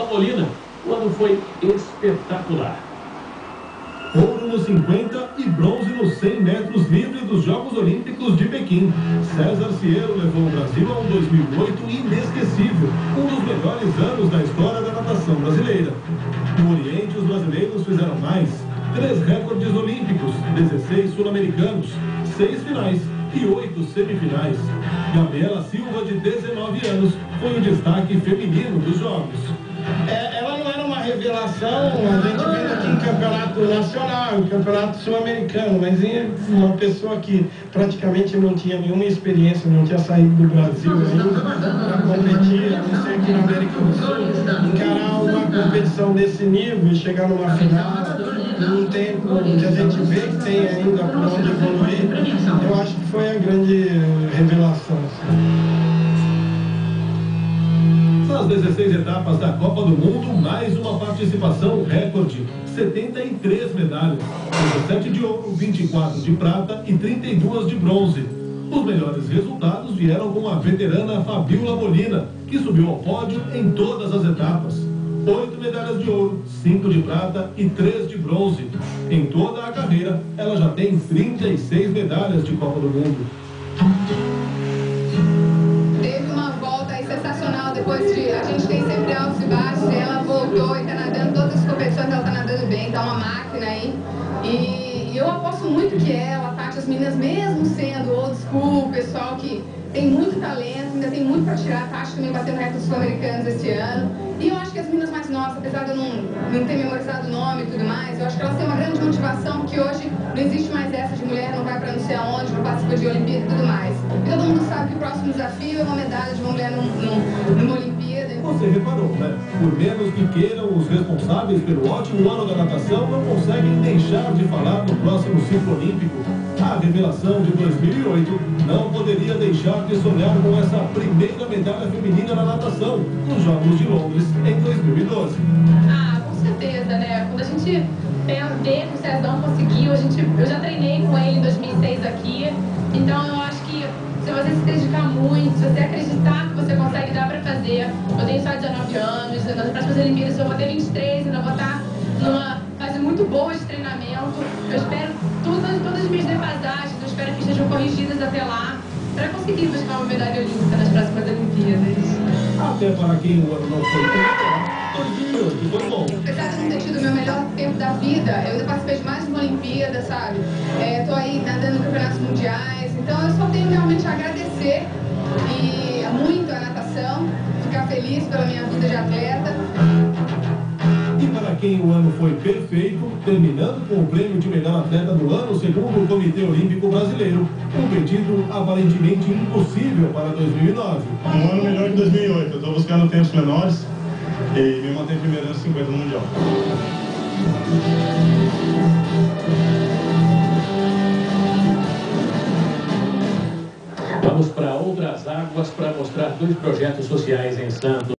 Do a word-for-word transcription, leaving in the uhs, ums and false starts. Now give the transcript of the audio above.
Molina. O ano foi espetacular. Ouro nos cinquenta e bronze nos cem metros livre dos Jogos Olímpicos de Pequim. César Cielo levou o Brasil a um dois mil e oito inesquecível, um dos melhores anos da história da natação brasileira. No Oriente, os brasileiros fizeram mais. Três recordes olímpicos, dezesseis sul-americanos, seis finais e oito semifinais. Gabriela Silva, de dezenove anos, foi o destaque feminino dos Jogos. É, ela não era uma revelação, a gente vendo aqui em campeonato nacional, em campeonato sul-americano, mas uma pessoa que praticamente não tinha nenhuma experiência, não tinha saído do Brasil ainda para competir, a não ser aqui na América do Sul, encarar uma competição desse nível e chegar numa final, num tempo que a gente vê que tem ainda por onde evoluir, eu acho que foi a grande revelação. Nas dezesseis etapas da Copa do Mundo, mais uma participação recorde, setenta e três medalhas, dezessete de ouro, vinte e quatro de prata e trinta e duas de bronze. Os melhores resultados vieram com a veterana Fabiola Molina, que subiu ao pódio em todas as etapas. Oito medalhas de ouro, cinco de prata e três de bronze. Em toda a carreira, ela já tem trinta e seis medalhas de Copa do Mundo. Teve uma volta aí sensacional, depois de... A gente tem sempre altos e baixos, e ela voltou e tá nadando todas as competições, ela tá nadando bem, tá uma máquina aí. E, e eu aposto muito que ela, Tati, as meninas, mesmo sendo old school, pessoal que tem muito talento, ainda tem muito para tirar. A Tati também batendo recordes sul-americanos esse ano. E eu acho que as meninas mais novas, apesar de eu não, não ter memorizado o nome e tudo mais, eu acho que elas têm uma grande motivação, porque hoje não existe mais essa de mulher, não vai para não sei aonde, não participa de Olimpíada e tudo mais. E todo mundo sabe que o próximo desafio é uma medalha de uma mulher num, num, numa Olimpíada. Você reparou, né? Por menos que queiram, os responsáveis pelo ótimo ano da natação não conseguem deixar de falar no próximo ciclo olímpico. A revelação de dois mil e oito não poderia deixar de sonhar com essa primeira medalha feminina na natação nos Jogos de Londres em dois mil e doze. Ah, com certeza, né? Quando a gente vê que o Cezão conseguiu, a gente, eu já treinei com ele em dois mil e seis aqui, então eu acho que se você se dedicar muito, se você acreditar que você consegue, dá pra fazer. Eu tenho só dezenove anos, nas próximas Olimpíadas eu vou ter vinte e três, ainda vou estar numa fase muito boa de treinamento. Eu espero todas, todas as minhas defasagens, eu espero que estejam corrigidas até lá, para conseguir buscar uma medalha olímpica nas próximas Olimpíadas. Até para quem o ano não foi dois mil e oito foi bom. Apesar de eu não ter tido o meu melhor tempo da vida, eu ainda participei de mais de uma Olimpíada, sabe? É, tô aí nadando em campeonatos mundiais, então eu só tenho realmente a agradecer e muito a natação, ficar feliz pela minha vida de atleta. E para quem o ano foi perfeito, terminando com o prêmio de melhor atleta do ano, segundo o Comitê Olímpico Brasileiro, um pedido aparentemente impossível para dois mil e nove. Um ano melhor que dois mil e oito, eu estou buscando tempos menores e me manter primeiro nos cinquenta no Mundial. Vamos para outras águas para mostrar dois projetos sociais em Santos.